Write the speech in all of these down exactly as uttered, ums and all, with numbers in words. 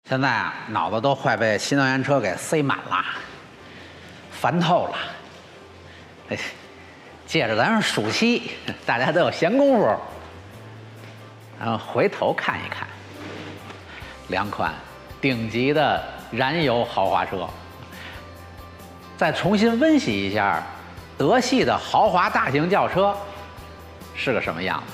现在啊，脑子都快被新能源车给塞满了，烦透了。哎，借着咱们暑期，大家都有闲工夫，然后回头看一看两款顶级的燃油豪华车，再重新温习一下德系的豪华大型轿车是个什么样子。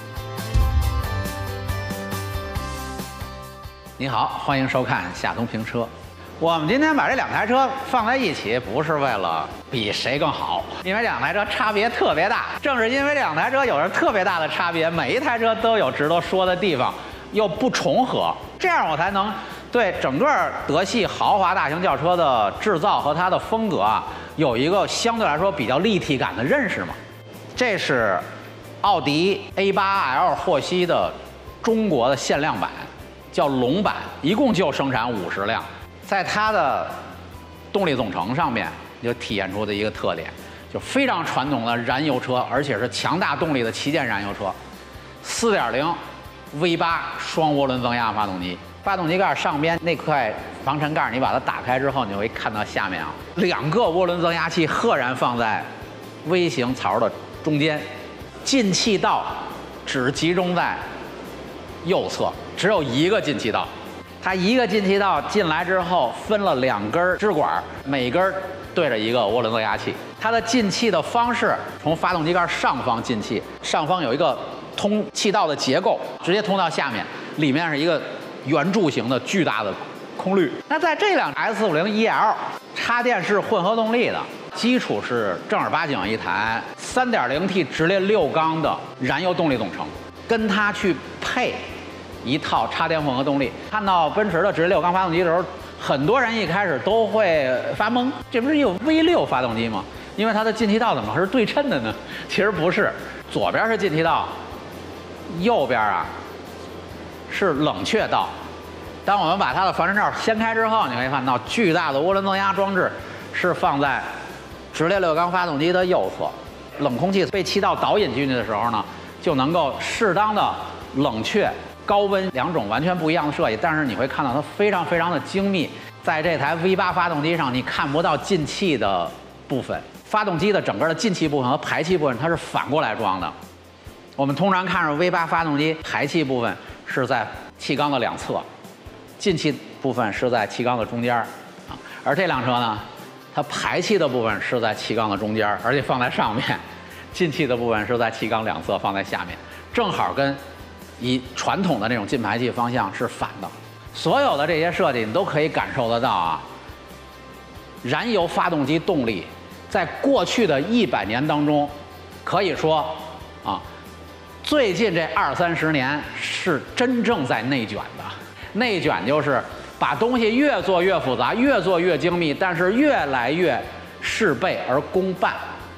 你好，欢迎收看夏通评车。我们今天把这两台车放在一起，不是为了比谁更好，因为两台车差别特别大。正是因为这两台车有着特别大的差别，每一台车都有值得说的地方，又不重合，这样我才能对整个德系豪华大型轿车的制造和它的风格啊，有一个相对来说比较立体感的认识嘛。这是奥迪 A 八 L 霍希的中国的限量版。叫龙版，一共就生产五十辆，在它的动力总成上面就体现出的一个特点，就非常传统的燃油车，而且是强大动力的旗舰燃油车。四点零 V 八 双涡轮增压发动机，发动机盖上边那块防尘盖，你把它打开之后，你会看到下面啊，两个涡轮增压器赫然放在 V 型槽的中间，进气道只集中在右侧。只有一个进气道，它一个进气道进来之后分了两根支管，每根对着一个涡轮增压器。它的进气的方式从发动机盖上方进气，上方有一个通气道的结构，直接通到下面，里面是一个圆柱形的巨大的空滤。那在这辆 S 五十 E L 插电式混合动力的基础是正儿八经一台 三点零 T 直列六缸的燃油动力总成，跟它去配一套插电混合动力。看到奔驰的直列六缸发动机的时候，很多人一开始都会发懵，这不是有 V 六 发动机吗？因为它的进气道怎么还是对称的呢？其实不是，左边是进气道，右边啊是冷却道。当我们把它的防尘罩掀开之后，你会看到巨大的涡轮增压装置是放在直列六缸发动机的右侧，冷空气被气道导引进去的时候呢，就能够适当的冷却高温两种完全不一样的设计，但是你会看到它非常非常的精密。在这台 V 八 发动机上，你看不到进气的部分，发动机的整个的进气部分和排气部分它是反过来装的。我们通常看着 V 八 发动机排气部分是在气缸的两侧，进气部分是在气缸的中间啊。而这辆车呢，它排气的部分是在气缸的中间，而且放在上面；进气的部分是在气缸两侧，放在下面，正好跟以传统的那种进排气方向是反的。所有的这些设计你都可以感受得到啊，燃油发动机动力在过去的一百年当中，可以说啊，最近这二三十年是真正在内卷的。内卷就是把东西越做越复杂，越做越精密，但是越来越事倍而功半。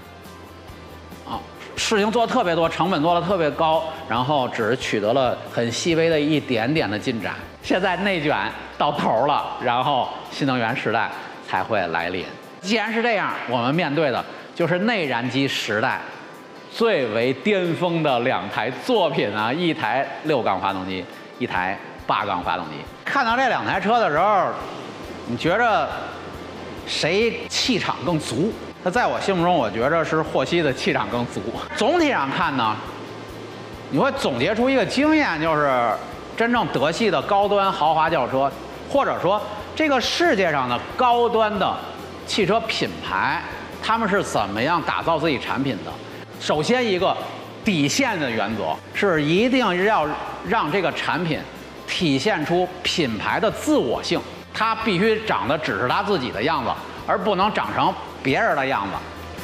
事情做得特别多，成本做得特别高，然后只取得了很细微的一点点的进展。现在内卷到头了，然后新能源时代才会来临。既然是这样，我们面对的就是内燃机时代最为巅峰的两台作品啊，一台六缸发动机，一台八缸发动机。看到这两台车的时候，你觉着谁气场更足？那在我心目中，我觉着是霍希的气场更足。总体上看呢，你会总结出一个经验，就是真正德系的高端豪华轿车，或者说这个世界上的高端的汽车品牌，他们是怎么样打造自己产品的。首先一个底线的原则是一定要让这个产品体现出品牌的自我性，它必须长得只是它自己的样子，而不能长成别人的样子。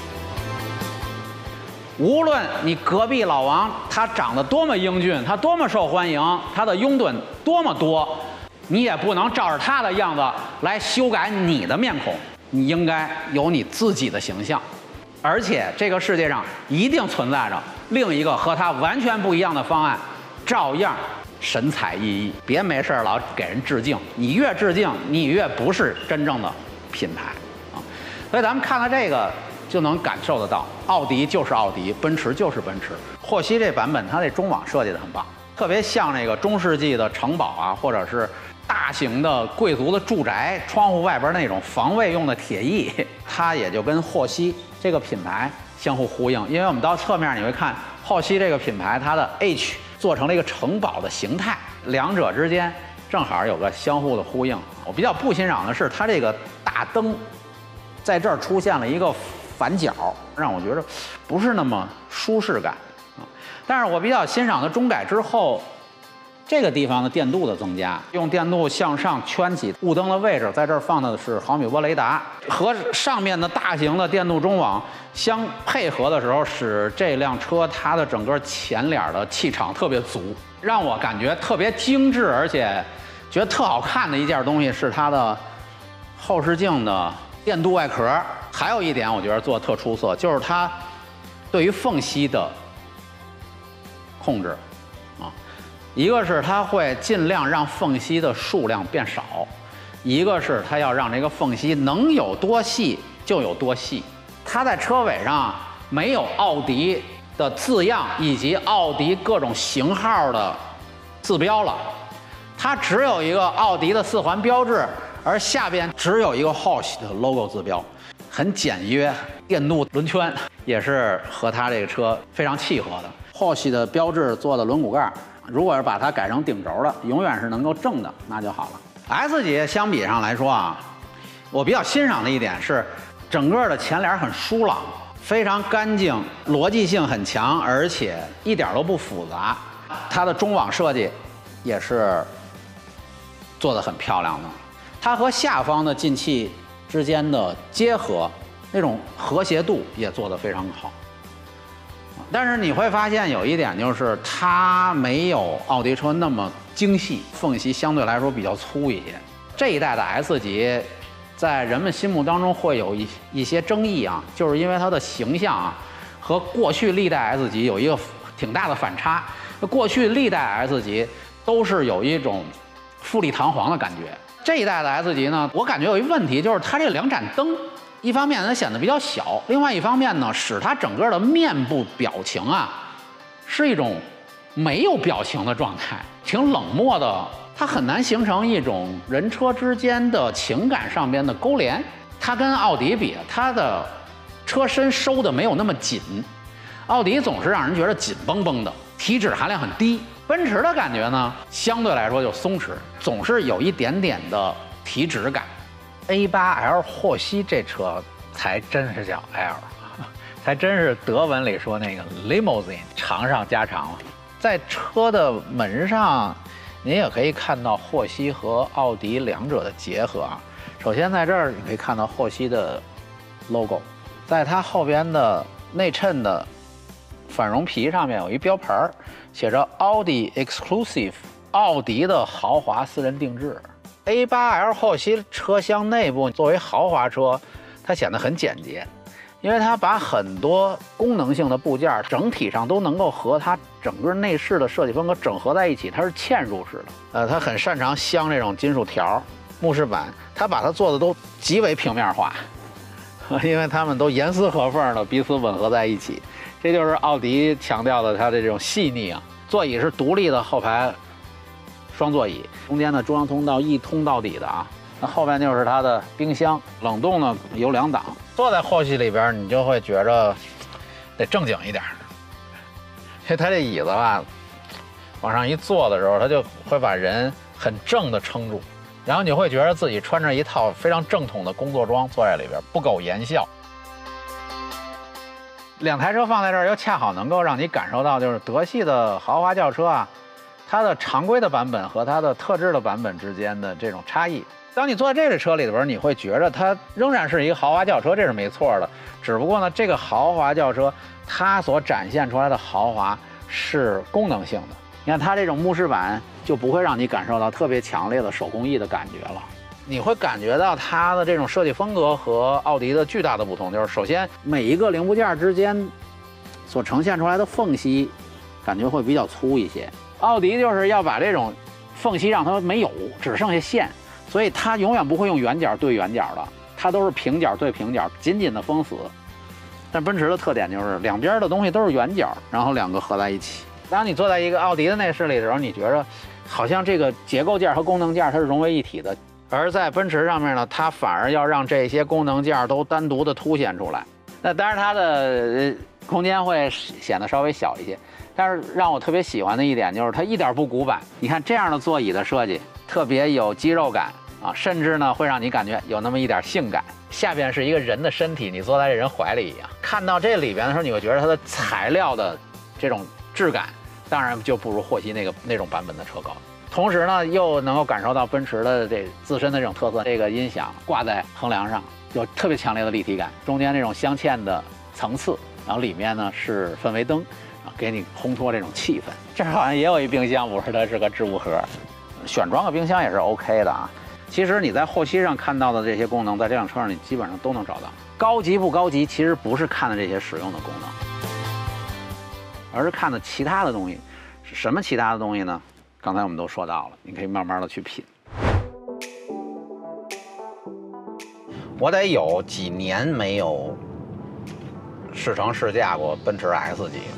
无论你隔壁老王他长得多么英俊，他多么受欢迎，他的拥趸多么多，你也不能照着他的样子来修改你的面孔。你应该有你自己的形象，而且这个世界上一定存在着另一个和他完全不一样的方案，照样神采奕奕。别没事老给人致敬，你越致敬，你越不是真正的品牌啊。所以咱们看到这个就能感受得到，奥迪就是奥迪，奔驰就是奔驰。霍希这版本它这中网设计的很棒，特别像那个中世纪的城堡啊，或者是大型的贵族的住宅窗户外边那种防卫用的铁艺，它也就跟霍希这个品牌相互呼应。因为我们到侧面你会看霍希这个品牌，它的 H 做成了一个城堡的形态，两者之间正好有个相互的呼应。我比较不欣赏的是它这个大灯在这儿出现了一个反角，让我觉得不是那么舒适感啊。但是我比较欣赏的中改之后，这个地方的电镀的增加，用电镀向上圈起雾灯的位置，在这儿放的是毫米波雷达，和上面的大型的电镀中网相配合的时候，使这辆车它的整个前脸的气场特别足，让我感觉特别精致，而且觉得特好看的一件东西是它的后视镜的电镀外壳。还有一点我觉得做得特出色，就是它对于缝隙的控制啊。一个是它会尽量让缝隙的数量变少，一个是它要让这个缝隙能有多细就有多细。它在车尾上没有奥迪的字样以及奥迪各种型号的字标了，它只有一个奥迪的四环标志，而下边只有一个 Horsch 的 logo 字标，很简约。电镀轮圈也是和它这个车非常契合的。Horsch 的标志做的轮毂盖，如果是把它改成顶轴的，永远是能够正的，那就好了。S 级相比上来说啊，我比较欣赏的一点是，整个的前脸很疏朗，非常干净，逻辑性很强，而且一点都不复杂。它的中网设计也是做得很漂亮的，它和下方的进气之间的结合，那种和谐度也做得非常好。但是你会发现有一点，就是它没有奥迪车那么精细，缝隙相对来说比较粗一些。这一代的 S 级在人们心目当中会有一一些争议啊，就是因为它的形象啊和过去历代 S 级有一个挺大的反差。过去历代 S 级都是有一种富丽堂皇的感觉，这一代的 S 级呢，我感觉有一问题，就是它这两盏灯，一方面它显得比较小，另外一方面呢，使它整个的面部表情啊，是一种没有表情的状态，挺冷漠的，它很难形成一种人车之间的情感上边的勾连。它跟奥迪比，它的车身收的没有那么紧，奥迪总是让人觉得紧绷绷的，体脂含量很低。奔驰的感觉呢，相对来说就松弛，总是有一点点的体脂感。A 八 L 霍希这车才真是叫 L， 才真是德文里说那个 limousine， 长上加长了。在车的门上，您也可以看到霍希和奥迪两者的结合啊。首先在这儿你可以看到霍希的 logo， 在它后边的内衬的反绒皮上面有一标牌，写着 Audi Exclusive， 奥迪的豪华私人定制。A 八 L 霍希车厢内部作为豪华车，它显得很简洁，因为它把很多功能性的部件整体上都能够和它整个内饰的设计风格整合在一起，它是嵌入式的。呃，它很擅长镶这种金属条、木饰板，它把它做的都极为平面化，因为它们都严丝合缝的彼此吻合在一起。这就是奥迪强调的它的这种细腻啊。座椅是独立的后排双座椅，中间的中央通道一通到底的啊。那后面就是它的冰箱，冷冻呢有两档。坐在霍希里边，你就会觉着得正经一点，因为它这椅子吧，往上一坐的时候，它就会把人很正的撑住，然后你会觉得自己穿着一套非常正统的工作装坐在里边，不苟言笑。两台车放在这儿，又恰好能够让你感受到，就是德系的豪华轿车啊，它的常规的版本和它的特制的版本之间的这种差异。当你坐在这个车里边，你会觉得它仍然是一个豪华轿车，这是没错的。只不过呢，这个豪华轿车它所展现出来的豪华是功能性的。你看它这种木饰板就不会让你感受到特别强烈的手工艺的感觉了。你会感觉到它的这种设计风格和奥迪的巨大的不同，就是首先每一个零部件之间所呈现出来的缝隙感觉会比较粗一些。奥迪就是要把这种缝隙让它没有，只剩下线，所以它永远不会用圆角对圆角的，它都是平角对平角，紧紧的封死。但奔驰的特点就是两边的东西都是圆角，然后两个合在一起。当你坐在一个奥迪的内饰里的时候，你觉着好像这个结构件和功能件它是融为一体的。而在奔驰上面呢，它反而要让这些功能件都单独的凸显出来。那当然它的空间会显得稍微小一些，但是让我特别喜欢的一点就是它一点不古板。你看这样的座椅的设计特别有肌肉感啊，甚至呢会让你感觉有那么一点性感。下边是一个人的身体，你坐在这人怀里一样。看到这里边的时候，你会觉得它的材料的这种质感，当然就不如霍希那个那种版本的车高。同时呢，又能够感受到奔驰的这自身的这种特色。这个音响挂在横梁上，有特别强烈的立体感，中间这种镶嵌的层次，然后里面呢是氛围灯，啊，给你烘托这种气氛。这好像也有一冰箱，不是，它是个置物盒，选装个冰箱也是 OK 的啊。其实你在后期上看到的这些功能，在这辆车上你基本上都能找到。高级不高级，其实不是看的这些实用的功能，而是看的其他的东西。是什么其他的东西呢？刚才我们都说到了，你可以慢慢的去品。我得有几年没有试乘试驾过奔驰 S 级。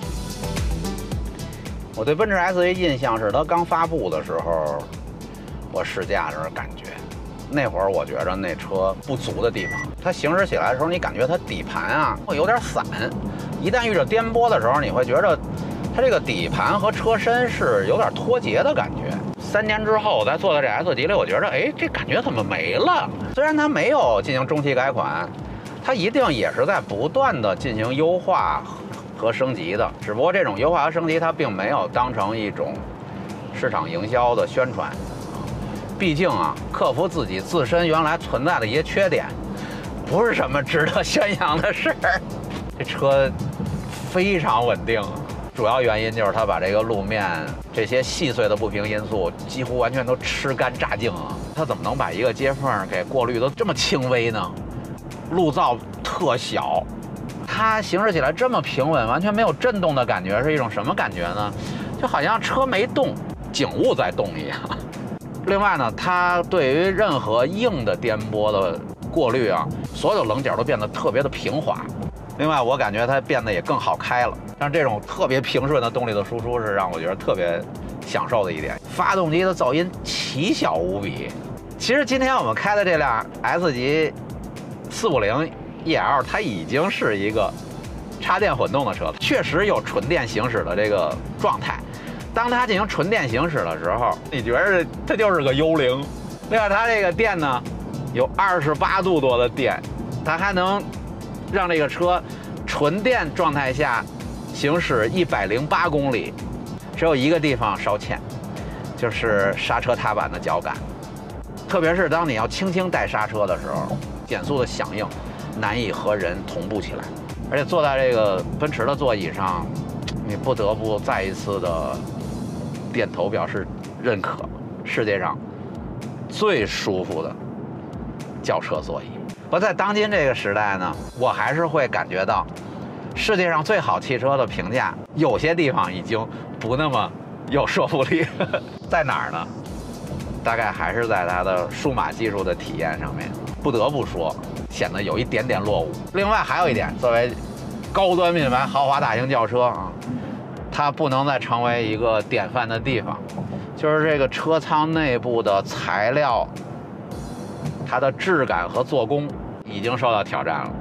我对奔驰 S 级印象是它刚发布的时候，我试驾的时候感觉，那会儿我觉着那车不足的地方，它行驶起来的时候，你感觉它底盘啊会有点散，一旦遇着颠簸的时候，你会觉着它这个底盘和车身是有点脱节的感觉。三年之后，我再坐在这 S 级里，我觉着，哎，这感觉怎么没了？虽然它没有进行中期改款，它一定也是在不断的进行优化和升级的。只不过这种优化和升级，它并没有当成一种市场营销的宣传。毕竟啊，克服自己自身原来存在的一些缺点，不是什么值得宣扬的事儿。这车非常稳定。主要原因就是它把这个路面这些细碎的不平因素几乎完全都吃干榨净啊！它怎么能把一个接缝给过滤得这么轻微呢？路噪特小，它行驶起来这么平稳，完全没有震动的感觉，是一种什么感觉呢？就好像车没动，景物在动一样。另外呢，它对于任何硬的颠簸的过滤啊，所有棱角都变得特别的平滑。另外，我感觉它变得也更好开了。但这种特别平顺的动力的输出是让我觉得特别享受的一点。发动机的噪音奇小无比。其实今天我们开的这辆 S 级四五零 E L， 它已经是一个插电混动的车，确实有纯电行驶的这个状态。当它进行纯电行驶的时候，你觉得它就是个幽灵。另外，它这个电呢，有二十八度多的电，它还能让这个车纯电状态下行驶一百零八公里，只有一个地方稍欠，就是刹车踏板的脚感。特别是当你要轻轻带刹车的时候，减速的响应难以和人同步起来。而且坐在这个奔驰的座椅上，你不得不再一次的点头表示认可，世界上最舒服的轿车座椅。不过在当今这个时代呢，我还是会感觉到世界上最好汽车的评价有些地方已经不那么有说服力。在哪儿呢？大概还是在它的数码技术的体验上面，不得不说显得有一点点落伍。另外还有一点，作为高端品牌豪华大型轿车啊，它不能再成为一个典范的地方，就是这个车舱内部的材料，它的质感和做工已经受到挑战了。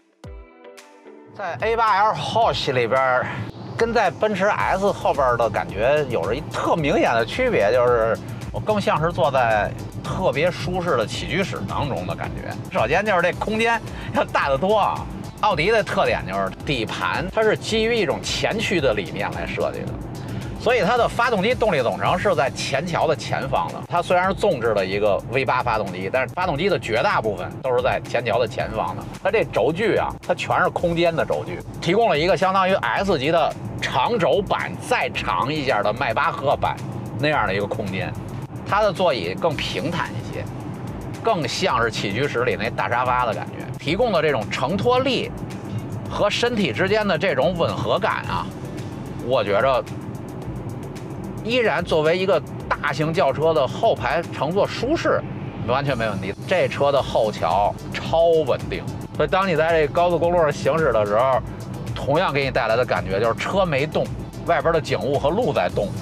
在 A 八 L Hosh 里边，跟在奔驰 S 后边的感觉有着一特明显的区别，就是我更像是坐在特别舒适的起居室当中的感觉。首先就是这空间要大得多啊。奥迪的特点就是底盘，它是基于一种前驱的理念来设计的，所以它的发动机动力总成是在前桥的前方的。它虽然是纵置的一个 V 八 发动机，但是发动机的绝大部分都是在前桥的前方的。它这轴距啊，它全是空间的轴距，提供了一个相当于 S 级的长轴版再长一下的迈巴赫版那样的一个空间。它的座椅更平坦一些，更像是起居室里那大沙发的感觉。提供的这种承托力和身体之间的这种吻合感啊，我觉着依然作为一个大型轿车的后排乘坐舒适完全没问题。这车的后桥超稳定，所以当你在这高速公路上行驶的时候，同样给你带来的感觉就是车没动，外边的景物和路在动。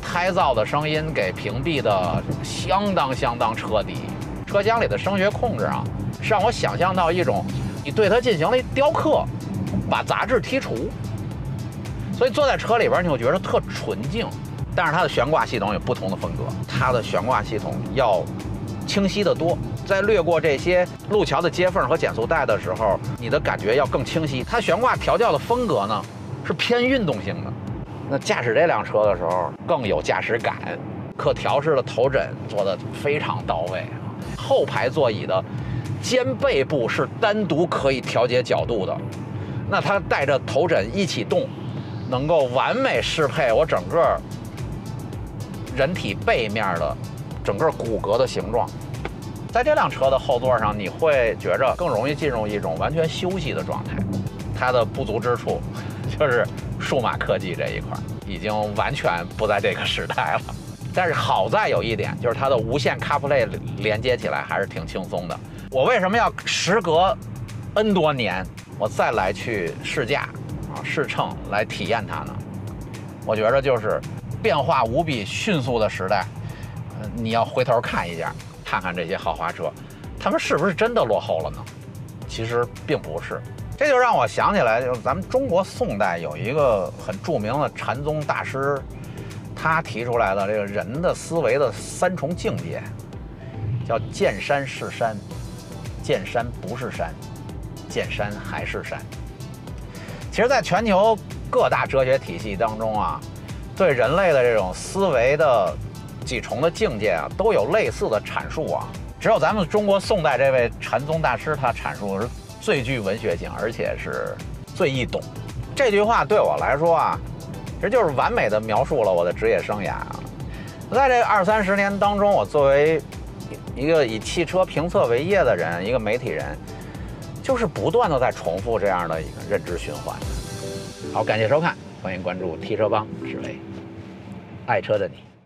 胎噪的声音给屏蔽的相当相当彻底。车厢里的声学控制啊，是让我想象到一种你对它进行了雕刻，把杂质剔除。所以坐在车里边，你会觉得特纯净。但是它的悬挂系统有不同的风格，它的悬挂系统要清晰得多。在掠过这些路桥的接缝和减速带的时候，你的感觉要更清晰。它悬挂调教的风格呢，是偏运动性的。那驾驶这辆车的时候更有驾驶感，可调式的头枕做得非常到位。后排座椅的肩背部是单独可以调节角度的，那它带着头枕一起动，能够完美适配我整个人体背面的整个骨骼的形状。在这辆车的后座上，你会觉着更容易进入一种完全休息的状态。它的不足之处就是数码科技这一块已经完全不在这个时代了。但是好在有一点，就是它的无线 CarPlay 连接起来还是挺轻松的。我为什么要时隔 N 多年我再来去试驾啊试乘来体验它呢？我觉得就是变化无比迅速的时代，呃，你要回头看一下，看看这些豪华车，他们是不是真的落后了呢？其实并不是。这就让我想起来，就是咱们中国宋代有一个很著名的禅宗大师，他提出来的这个人的思维的三重境界，叫见山是山，见山不是山，见山还是山。其实，在全球各大哲学体系当中啊，对人类的这种思维的几重的境界啊，都有类似的阐述啊。只有咱们中国宋代这位禅宗大师，他阐述的是最具文学性，而且是最易懂。这句话对我来说啊，其实就是完美的描述了我的职业生涯啊。在这二三十年当中，我作为一个以汽车评测为业的人，一个媒体人，就是不断的在重复这样的一个认知循环。好，感谢收看，欢迎关注汽车帮，是为爱车的你。